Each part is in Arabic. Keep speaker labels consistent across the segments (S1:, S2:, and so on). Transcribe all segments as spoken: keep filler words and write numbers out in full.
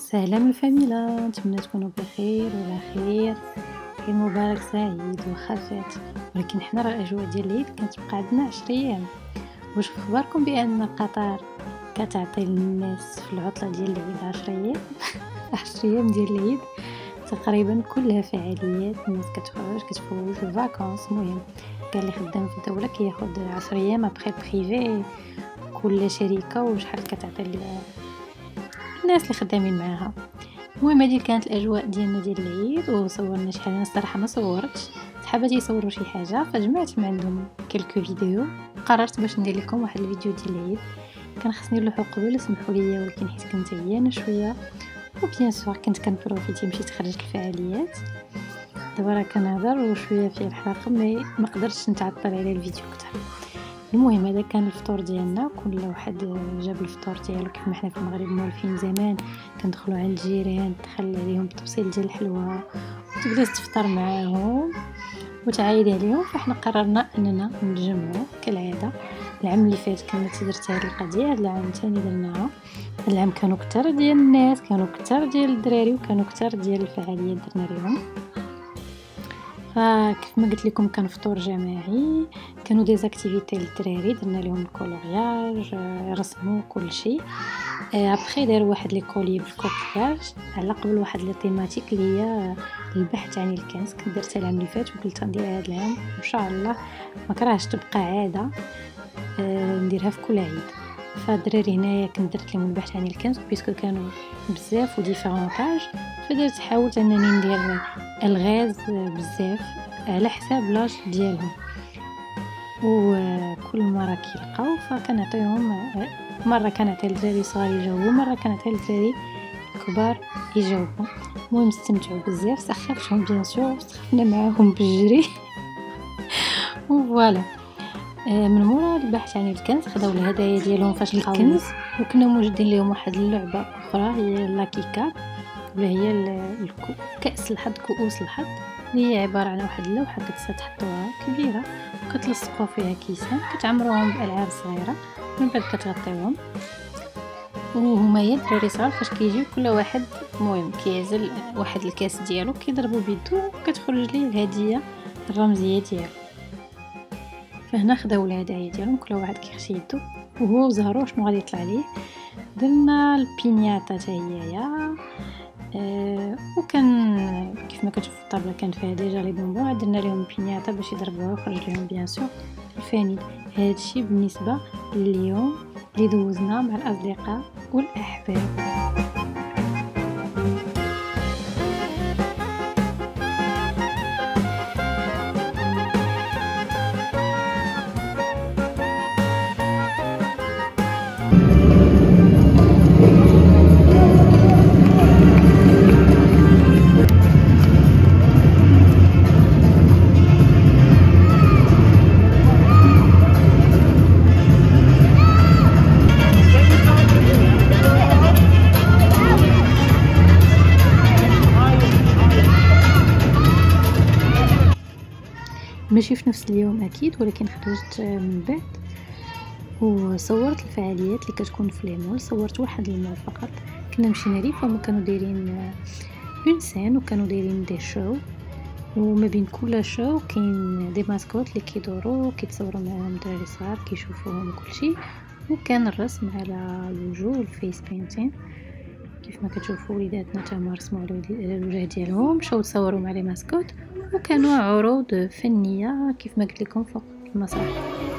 S1: سلام الفاميلا، نتمنى تكونوا بخير وعلى خير. عيد مبارك سعيد وخافات. ولكن حنا راه الاجواء ديال العيد كتبقى عندنا عشر ايام. واش في اخباركم بان قطر كتعطي للناس في العطله ديال العيد عشر ايام؟ عشر ايام ديال العيد تقريبا كلها فعاليات، الناس كتخرج كتفوت الفاكونس. المهم كاع اللي خدام في الدوله كياخد عشر ايام ابخي بريفي، كل شركه وشحال كتعطي الناس اللي خدامين معاها. المهم هذه كانت الاجواء ديالنا ديال العيد، وصورنا شحال. انا الصراحه ما صورتش، صحاباتي يصوروا شي حاجه فجمعت من عندهم كلكو فيديو. قررت باش ندير لكم واحد الفيديو ديال العيد. كان خصني نلوحو قبل، سمحوا لي، ولكن حيت كنت عيانه شويه وبيان سور كنت كنبروفيتي مشيت خرجت الفعاليات. دابا راه كنهضر وشويه فيه الحلقه، مي ما قدرتش نتعطل على الفيديو اكثر. المهم هذا كان الفطور ديالنا، كل واحد جاب الفطور ديالو. كيف ما حنا في المغرب مولفين زمان كندخلوا عند الجيران تخلي عليهم التبصيل ديال الحلوى وتبدا تفطر معاهم وتعايد عليهم. فاحنا قررنا اننا نتجمعوا كالعاده. العام اللي فات كنا تدرت هذه القضيه، هذا العام ثاني درناها. العام كانوا كثر ديال الناس، كانوا كثر ديال الدراري، وكانوا كثر ديال الفعاليات درنا لهم. فكيف ما قلت لكم كان فطور جماعي، كانوا دي زاكتيفيتي للدراري، درنا لهم الكولورياج، رسموا كل شيء. ابخي داروا واحد لي كولي بالكوكياج على قبل واحد لي تيماتيك اللي هي البحث عن الكنز. كنت درتها العام اللي فات وقلت نديرها هذا العام ان شاء الله، ما كرهش تبقى عاده نديرها في كل عيد. فالدراري هنايا كنت درت لهم البحث عن الكنز بيسكو كانوا بزاف وديفيرونطاج، فدرت حاولت انني ندير الغاز بزاف على حساب لاج ديالهم، وكل مره كيلقاو فكنعطيهم. مره كنعطي الدراري صغار يجاوبوا، مره كنعطي الدراري كبار يجاوبوا. المهم استمتعوا بزاف، سخفتهم بيان سور، سخفنا معاهم بالجري وفوالا. من مورا البحث عن الكنز خداو الهدايا ديالهم فاش لقاو الكنز، وكنا موجدين لهم واحد اللعبه اخرى هي لاكيكا، ولا هي الكو كاس الحظ، كؤوس الحظ، اللي هي عباره عن واحد اللوحه كتحطوها كبيره وكتلصقوا فيها كيسان، كتعمروهم بالعاب صغيره، من بعد كتغطيوهم. وهما هي الدراري صغار فاش كيجيو كل واحد المهم كيعزل واحد الكاس ديالو كيضربوا بيدو وكتخرج ليه الهديه الرمزيه ديالو. فهنا خداو الهدايا ديالهم كل واحد كيخشي يدو وهو وزهرو شنو غادي يطلع ليه. درنا البينياطه حتى هيايا، أه وكان كيف ما كتشوفوا الطابله كان فيها ديجا لي بونبون، درنا لهم بينياطه باش يضربوها وخرج لهم بيان سور الفانيل. هادشي بالنسبه لليوم اللي دوزنا مع الاصدقاء والاحباب. ماشي في نفس اليوم اكيد، ولكن خرجت من بعد وصورت الفعاليات اللي كتكون في المول. صورت واحد المول فقط، كنا مشينا ليه فهم كانوا دايرين اون سين وكانوا دايرين دي شو، وما بين كل شو كاين دي ماسكوت اللي كيدوروا كيتصوروا معاهم دراري صغار كيشوفوهم كل شيء، وكان الرسم على الوجوه الفيس بينتين. كيف ما كتشوفوا وليداتنا تما رسموا على الوجه ديالهم، مشاو تصوروا مع لي ماسكوت، وكانوا عروض فنيه كيف ما قلت لكم فوق المسرح.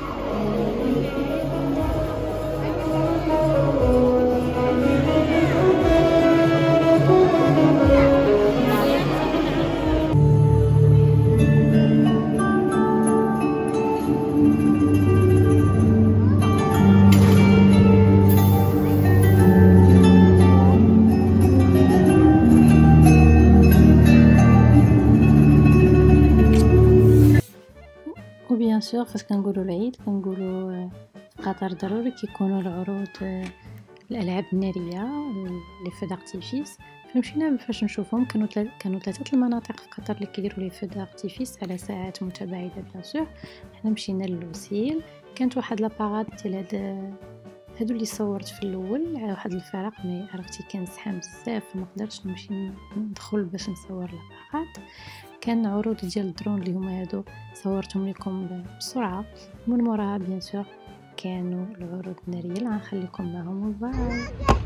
S1: وبيان سور فاش كنقولوا العيد كنقولوا في قطر ضروري كيكونوا العروض الالعاب الناريه لي فو دارتيفيس. فمشينا فاش نشوفهم كانوا تل... كانوا ثلاثه المناطق في قطر اللي كيديروا لي فو دارتيفيس على ساعات متباعده. بيان سور حنا مشينا للوسيل، كانت واحد لاباراد ديال هاد هادو اللي صورت في الاول على واحد الفراغ، مي عرفتي كان زحام بزاف فما قدرتش نمشي ندخل باش نصور الفقرات. كان عروض ديال الدرون اللي هما هادو صورتهم لكم بسرعه. من موراها بيان سور كانوا العروض الناريه اللي غنخليكم معهم. باي.